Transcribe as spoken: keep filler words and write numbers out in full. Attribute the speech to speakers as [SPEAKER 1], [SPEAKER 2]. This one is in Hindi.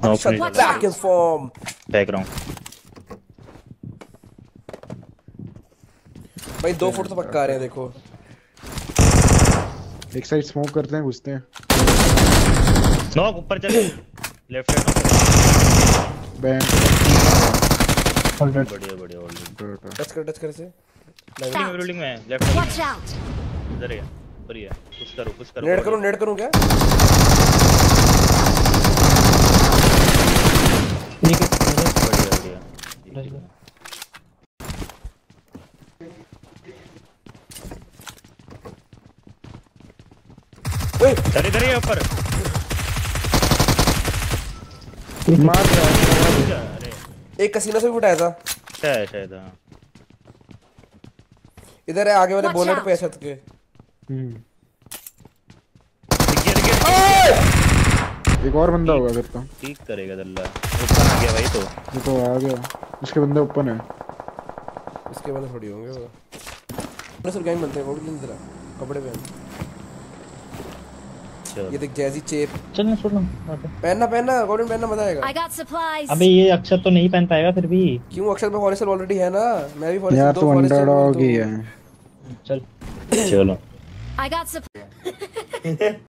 [SPEAKER 1] Shut back in form.
[SPEAKER 2] फेंक रहा हूँ
[SPEAKER 1] भाई दो फुट तो पक्का आ रहे हैं देखो।
[SPEAKER 3] एक साइड स्मोक करते हैं घुसते हैं।
[SPEAKER 2] नॉक ऊपर चले लेफ्ट साइड
[SPEAKER 3] बैंड
[SPEAKER 2] बढ़िया बढ़िया ऑलरेडी
[SPEAKER 1] टच कर टच कर से
[SPEAKER 2] बिल्डिंग में बिल्डिंग में लेफ्ट
[SPEAKER 4] Watch out.
[SPEAKER 2] इधर है ऊपर ही है पुश करो पुश करो
[SPEAKER 1] नेट करूं नेट करूं क्या
[SPEAKER 2] बढ़िया बढ़िया
[SPEAKER 1] ओए
[SPEAKER 2] इधर इधर ही है ऊपर
[SPEAKER 3] मार दिया।
[SPEAKER 2] अरे
[SPEAKER 1] एक कसीना से भी उठाया था
[SPEAKER 2] शायद शायद हां
[SPEAKER 1] इधर है आगे वाले
[SPEAKER 4] Watch
[SPEAKER 1] बोनेट
[SPEAKER 4] out.
[SPEAKER 1] पे छत के।
[SPEAKER 3] हम्म
[SPEAKER 2] गिर गिर
[SPEAKER 3] एक और बंदा होगा फिर तो।
[SPEAKER 2] ठीक करेगा दल्ला ऊपर आ गया भाई तो
[SPEAKER 3] ये तो आ गया इसके बंदे ओपन है।
[SPEAKER 1] इसके बाद थोड़ी होंगे वो पूरे सब गैंग बनते हैं वो भी नहीं तेरा कपड़े पहन ये देख जैसी चेप
[SPEAKER 5] चल ना छोड़ ना
[SPEAKER 1] पहनना पहनना गोल्डन पहनना मजा आएगा।
[SPEAKER 4] I got supplies.
[SPEAKER 5] अबे ये अक्षर तो नहीं पहन पाएगा फिर भी।
[SPEAKER 1] क्यों अक्षर पे फॉरेस्टर ऑलरेडी है ना मैं भी फॉरेस्टर
[SPEAKER 3] यार
[SPEAKER 1] दो
[SPEAKER 3] तो
[SPEAKER 1] फॉरेस्टर
[SPEAKER 3] अंडरडॉग ही है।
[SPEAKER 5] चल
[SPEAKER 2] चलो
[SPEAKER 4] I got supplies.